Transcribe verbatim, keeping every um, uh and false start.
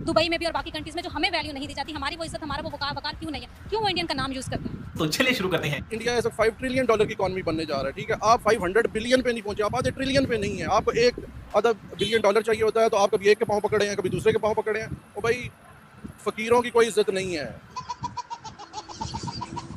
Dubai में भी और बाकी कंट्रीज में जो हमें वैल्यू नहीं दी जाती, हमारी वो इज्जत, हमारा वो वकार वकार क्यों नहीं है, क्यों वो इंडियन का नाम यूज करते हैं। तो चलिए शुरू करते हैं। इंडिया ऐसा फाइव ट्रिलियन डॉलर की इकॉनमी बनने जा रहा है, ठीक है। आप फाइव हंड्रेड बिलियन पे नहीं पहुंचे, आप आधे ट्रिलियन पे नहीं है। आपको एक आधा बिलियन डॉलर चाहिए होता है तो आप कभी एक के पाँव पकड़े हैं, कभी दूसरे के पाँव पकड़े हैं। और भाई फकीरों की कोई इज्जत नहीं है।